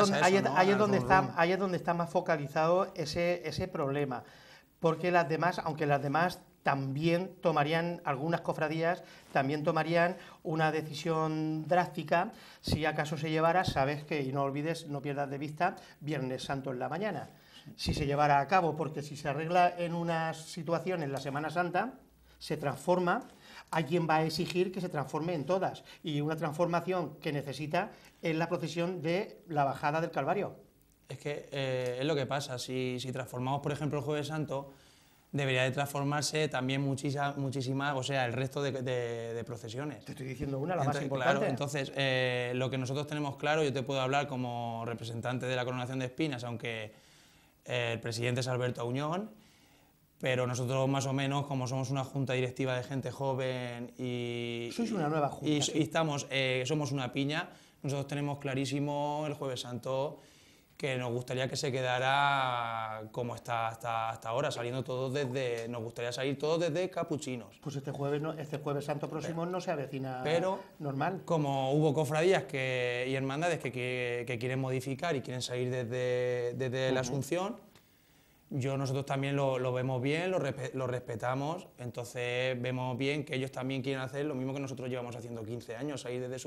donde está más focalizado ese problema. Porque las demás, aunque las demás también tomarían, algunas cofradías también tomarían una decisión drástica si acaso se llevara, sabes que, y no olvides, no pierdas de vista, Viernes Santo en la mañana. Si se llevara a cabo, porque si se arregla en una situación en la Semana Santa, se transforma, hay quien va a exigir que se transforme en todas, y una transformación que necesita es la procesión de la bajada del Calvario.
Es que es lo que pasa, si transformamos, por ejemplo, el Jueves Santo, debería de transformarse también muchísimas, o sea, el resto de procesiones.
Te estoy diciendo una, la más importante.
Claro, entonces, lo que nosotros tenemos claro, yo te puedo hablar como representante de la Coronación de Espinas, aunque el presidente es Alberto Auñón, pero nosotros más o menos, como somos una junta directiva de gente joven y...
Sois una nueva junta.
Y estamos, somos una piña, nosotros tenemos clarísimo el Jueves Santo que nos gustaría que se quedara como está hasta ahora, saliendo todos desde... Nos gustaría salir todos desde Capuchinos.
Pues este Jueves Santo próximo no se avecina normal.
Como hubo cofradías y hermandades que quieren modificar y quieren salir desde la Asunción, nosotros también lo vemos bien, lo respetamos, entonces vemos bien que ellos también quieren hacer lo mismo que nosotros llevamos haciendo 15 años, ahí desde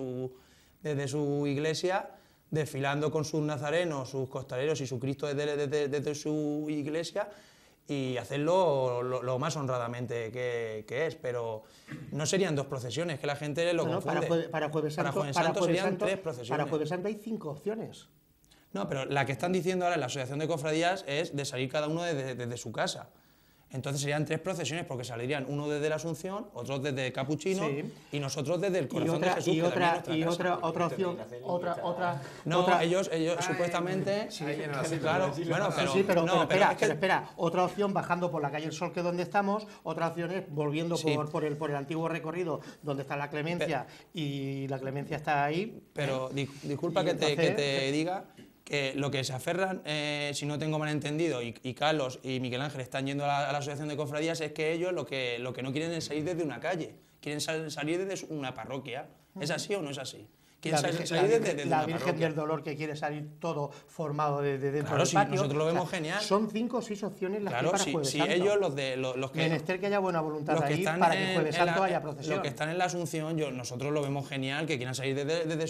su iglesia, desfilando con sus nazarenos, sus costaleros y su Cristo desde su iglesia, y hacerlo lo más honradamente que es, pero no serían 2 procesiones, que la gente lo confunde.
Para Jueves Santo
serían 3 procesiones.
Para Jueves Santo hay 5 opciones.
No, pero la que están diciendo ahora en la Asociación de Cofradías es de salir cada uno desde su casa. Entonces serían 3 procesiones, porque saldrían uno desde la Asunción, otros desde Capuchino, y nosotros desde el Corazón de Jesús.
Y otra opción,
ellos supuestamente...
Sí,
claro, bueno, pero
espera, otra opción bajando por la calle El Sol, que es donde estamos, otra opción es volviendo por el antiguo recorrido donde está la Clemencia, y la Clemencia está ahí.
Pero disculpa que te diga que lo que se aferran, si no tengo mal entendido, y Carlos y Miguel Ángel están yendo a la asociación de cofradías, es que ellos lo que no quieren es salir desde una calle, quieren salir desde una parroquia. ¿Es así o no es así? Quieren salir desde
la
una
Virgen
parroquia.
del Dolor, que quiere salir todo formado desde dentro
Claro,
del
sí,
patio.
nosotros lo vemos genial.
Son 5 o 6 opciones las que hay
Claro,
para Jueves
si
Santo.
ellos, los que...
Menester que haya buena voluntad
los que
ahí
están
para que Jueves
en
Santo haya procesión.
Los que están en la Asunción, nosotros lo vemos genial, que quieran salir desde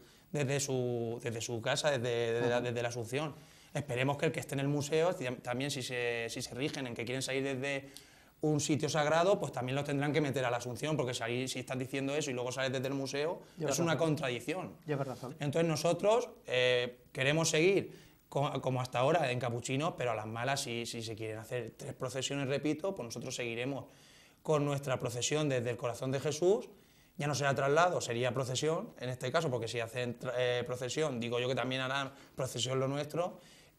su casa, desde la Asunción. Esperemos que el que esté en el museo, también si se rigen en que quieren salir desde un sitio sagrado, pues también los tendrán que meter a la Asunción, porque si están diciendo eso y luego sales desde el museo,
Llevas
es una
razón.
contradicción.
Llevas razón.
Entonces nosotros queremos seguir como hasta ahora en capuchinos, pero a las malas, si se quieren hacer 3 procesiones, repito, pues nosotros seguiremos con nuestra procesión desde el corazón de Jesús. Ya no será traslado, sería procesión, en este caso, porque si hacen procesión, digo yo que también harán procesión lo nuestro,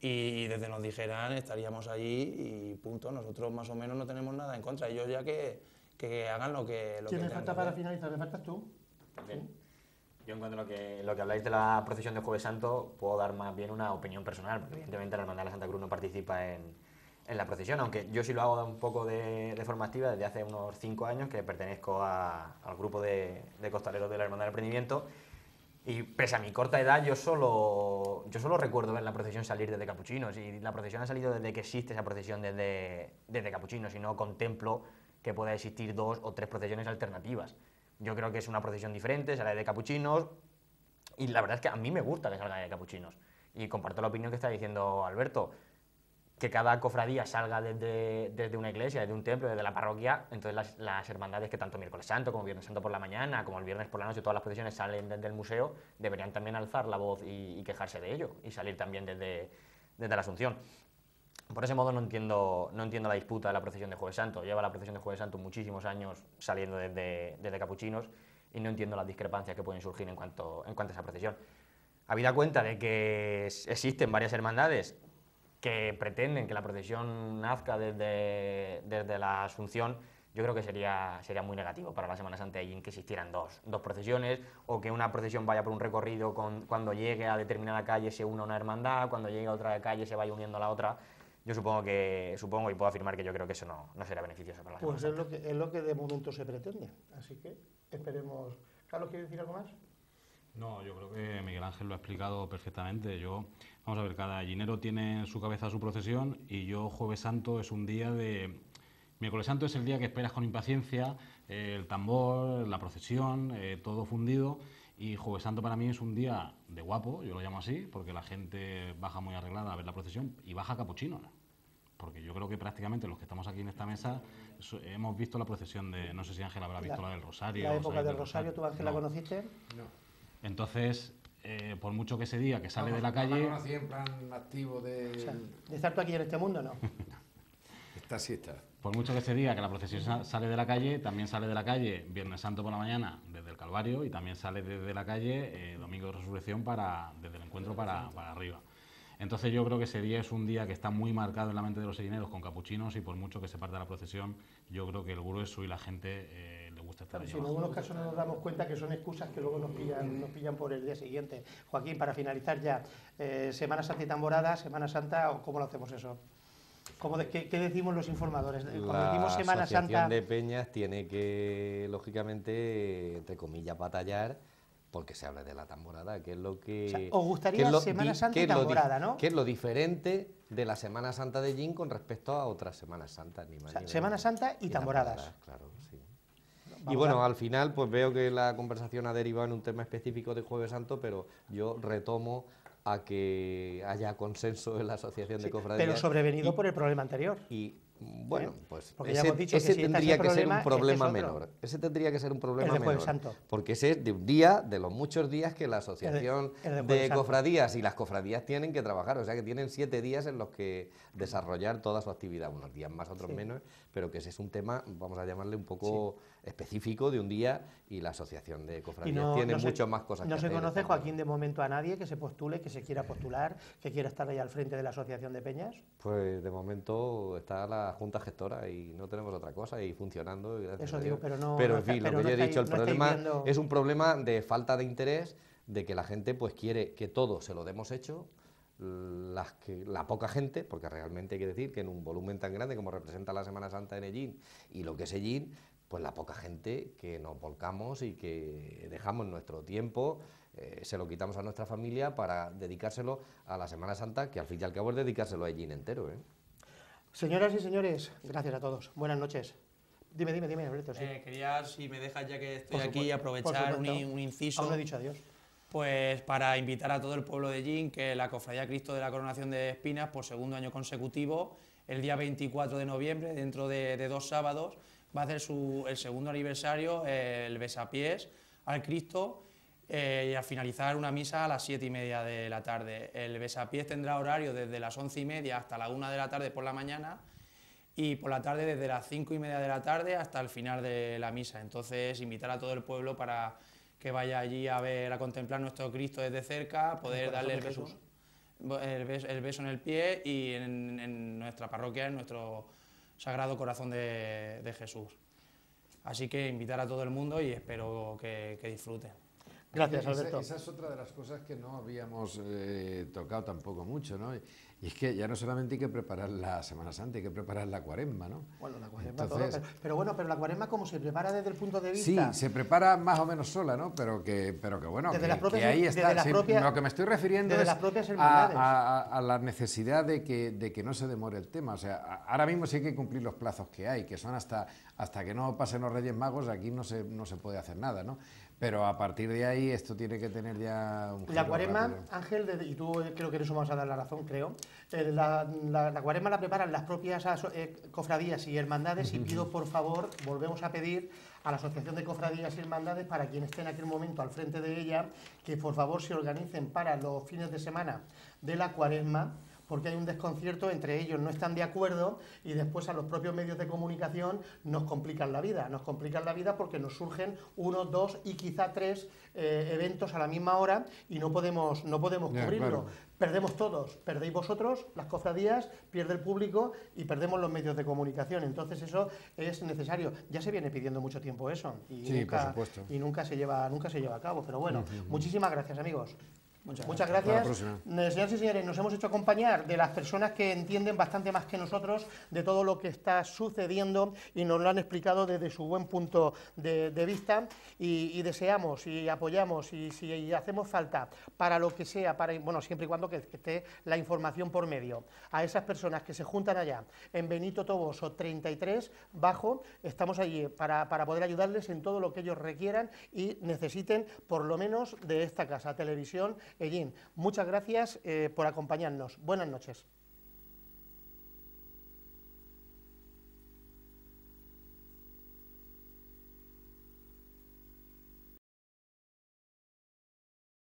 y desde nos dijeran estaríamos allí y punto. Nosotros más o menos no tenemos nada en contra, ellos ya que hagan lo que
¿Quién me
tengan
falta
que
para
hacer.
finalizar? ¿Me faltas tú?
Bien. Yo en cuanto a lo que habláis de la procesión de Jueves Santo, puedo dar más bien una opinión personal, porque evidentemente la Hermandad de la Santa Cruz no participa en la procesión, aunque yo sí lo hago un poco de forma activa desde hace unos 5 años, que pertenezco al grupo de costaleros de la Hermandad del Emprendimiento, y pese a mi corta edad, yo solo recuerdo ver la procesión salir desde Capuchinos, y la procesión ha salido desde que existe esa procesión desde Capuchinos, y no contemplo que pueda existir 2 o 3 procesiones alternativas. Yo creo que es una procesión diferente, sale de Capuchinos, y la verdad es que a mí me gusta que salga de Capuchinos. Y comparto la opinión que está diciendo Alberto, que cada cofradía salga desde una iglesia, desde un templo, desde la parroquia. Entonces las hermandades que tanto Miércoles Santo como Viernes Santo por la mañana, como el Viernes por la noche, todas las procesiones salen desde el museo, deberían también alzar la voz y quejarse de ello, y salir también desde la Asunción. Por ese modo no entiendo la disputa de la procesión de Jueves Santo. Lleva la procesión de Jueves Santo muchísimos años saliendo desde Capuchinos, y no entiendo las discrepancias que pueden surgir en cuanto a esa procesión. Habida cuenta de que existen varias hermandades que pretenden que la procesión nazca desde la Asunción, yo creo que sería muy negativo para la Semana Santa de Allín que existieran dos procesiones, o que una procesión vaya por un recorrido, cuando llegue a determinada calle se una hermandad, cuando llegue a otra calle se vaya uniendo a la otra. Yo supongo y puedo afirmar que yo creo que eso no será beneficioso para la Semana
Pues
Santa.
es lo que de momento se pretende, así que esperemos. ¿Carlos quiere decir algo más?
No, yo creo que Miguel Ángel lo ha explicado perfectamente. Vamos a ver, cada gallinero tiene en su cabeza su procesión, y yo Jueves Santo es un día de... Miércoles Santo es el día que esperas con impaciencia, el tambor, la procesión, todo fundido, y Jueves Santo para mí es un día de guapo, yo lo llamo así, porque la gente baja muy arreglada a ver la procesión y baja capuchino, porque yo creo que prácticamente los que estamos aquí en esta mesa hemos visto la procesión de... No sé si Ángel habrá visto la del Rosario.
La época
¿sabéis
del Rosario, ¿tú, Ángel, la conociste?
No.
Entonces, por mucho que se diga que sale de la
No
calle...
la conocí en plan activo de...
O sea, de estar tú aquí en este mundo, no.
Esta sí está.
Por mucho que se diga que la procesión sale de la calle, también sale de la calle Viernes Santo por la mañana desde el Calvario, y también sale desde la calle Domingo de Resurrección desde el encuentro para arriba. Entonces yo creo que ese día es un día que está muy marcado en la mente de los gallineros con capuchinos, y por mucho que se parta la procesión, yo creo que el grueso y la gente le gusta estar
Claro,
allí
si en
abajo.
algunos casos no nos damos cuenta que son excusas que luego nos pillan por el día siguiente. Joaquín, para finalizar ya, Semana Santa y Tamborada, Semana Santa, ¿cómo lo hacemos eso? ¿Qué decimos los informadores? Cuando
La
decimos Semana
Asociación
Santa...
de Peñas tiene que, lógicamente, entre comillas, batallar porque se habla de la tamborada, que es lo que...
O sea, ¿os gustaría
que es lo
Semana Santa
que
y
es lo
Tamborada, no?
Que es lo diferente de la Semana Santa de Allín con respecto a otras Semanas Santas, ni más
O sea,
ni menos.
Semana Santa y tamboradas.
Claro, sí.
Vamos
Y bueno,
a-
al final pues veo que la conversación ha derivado en un tema específico de Jueves Santo, pero yo retomo a que haya consenso en la Asociación de Cofradías.
Pero sobrevenido por el problema anterior.
Y bueno, pues
Porque ya hemos dicho que
ese
si este
tendría
es el
que ser
problema,
un problema
este es otro.
menor. Ese tendría que ser un problema
El de Jueves
menor.
Santo.
Porque ese es de un día, de los muchos días que la Asociación
el de Jueves
de
Santo.
Cofradías y las cofradías tienen que trabajar. O sea que tienen 7 días en los que desarrollar toda su actividad. Unos días más, otros
Sí.
menos. Pero que ese es un tema, vamos a llamarle un poco específico de un día, y la Asociación de
Y
Cofradías tiene mucho más cosas que
No se
hacer.
conoce, Joaquín, de momento a nadie que se postule, que se quiera postular, que quiera estar ahí al frente de la Asociación de Peñas.
Pues de momento está la Junta Gestora y no tenemos otra cosa, y funcionando. Y gracias
Eso
a
digo,
Dios.
pero no...
Pero
no
en fin,
está-
lo
pero
que yo
no
he dicho, el
estáis- no estáis
problema
viendo-
es un problema de falta de interés, de que la gente pues quiere que todo se lo demos hecho, la poca gente, porque realmente hay que decir que en un volumen tan grande como representa la Semana Santa en Ellín y lo que es Ellín, pues la poca gente que nos volcamos y que dejamos nuestro tiempo, se lo quitamos a nuestra familia para dedicárselo a la Semana Santa, que al fin y al cabo es dedicárselo a Ellín entero, ¿eh?
Señoras y señores, gracias a todos. Buenas noches. Dime, Alberto. Sí.
Quería, si me dejas ya que estoy
Por
aquí,
supuesto,
aprovechar
por supuesto.
un inciso.
Aún no he dicho adiós.
Pues para invitar a todo el pueblo de Ellín que la Cofradía Cristo de la Coronación de Espinas, por segundo año consecutivo, el día 24 de noviembre, dentro de 2 sábados, va a hacer el segundo aniversario, el besapiés al Cristo, y al finalizar una misa a las 7:30 de la tarde. El besapiés tendrá horario desde las 11:30 hasta la 1 de la tarde por la mañana, y por la tarde desde las 5:30 de la tarde hasta el final de la misa. Entonces, invitar a todo el pueblo para que vaya allí a contemplar nuestro Cristo desde cerca, poder darle el beso en el pie y en nuestra parroquia, en nuestro Sagrado Corazón de Jesús. Así que invitar a todo el mundo y espero que disfruten.
Gracias, Alberto.
Esa es otra de las cosas que no habíamos tocado tampoco mucho, ¿no? Y es que ya no solamente hay que preparar la Semana Santa, hay que preparar la Cuaresma, ¿no?
Bueno, la Cuaresma
Entonces,
todo, pero la Cuaresma, ¿cómo se prepara desde el punto de vista?
Sí, se prepara más o menos sola, ¿no? Pero que bueno,
Desde las
que
propias-
ahí
desde
está.
las
Sí,
propias-
lo que me estoy refiriendo
desde
es
las propias hermandades.
a la necesidad de que no se demore el tema. O sea, ahora mismo sí hay que cumplir los plazos que hay, que son hasta que no pasen los Reyes Magos, aquí no se puede hacer nada, ¿no? Pero a partir de ahí esto tiene que tener ya un
La
giro
Cuaresma,
rápido.
Ángel, y tú creo que en eso vamos a dar la razón, creo. La Cuaresma la preparan las propias cofradías y hermandades, y pido por favor, volvemos a pedir a la Asociación de Cofradías y Hermandades, para quien esté en aquel momento al frente de ella, que por favor se organicen para los fines de semana de la Cuaresma, porque hay un desconcierto, entre ellos no están de acuerdo, y después a los propios medios de comunicación nos complican la vida porque nos surgen 1, 2 y quizá 3 eventos a la misma hora y no podemos cubrirlo.
Claro.
Perdemos todos, perdéis vosotros, las cofradías, pierde el público y perdemos los medios de comunicación. Entonces eso es necesario. Ya se viene pidiendo mucho tiempo eso y,
Sí, por supuesto.
nunca se lleva a cabo. Pero bueno, muchísimas gracias, amigos. Muchas gracias.
Hasta la próxima.
Señoras y señores, nos hemos hecho acompañar de las personas que entienden bastante más que nosotros de todo lo que está sucediendo y nos lo han explicado desde su buen punto de vista, y deseamos y apoyamos, y si hacemos falta para lo que sea, siempre y cuando que esté la información por medio, a esas personas que se juntan allá en Benito Toboso 33 bajo, estamos allí para poder ayudarles en todo lo que ellos requieran y necesiten, por lo menos de esta casa, Televisión Ellín. Muchas gracias por acompañarnos. Buenas noches.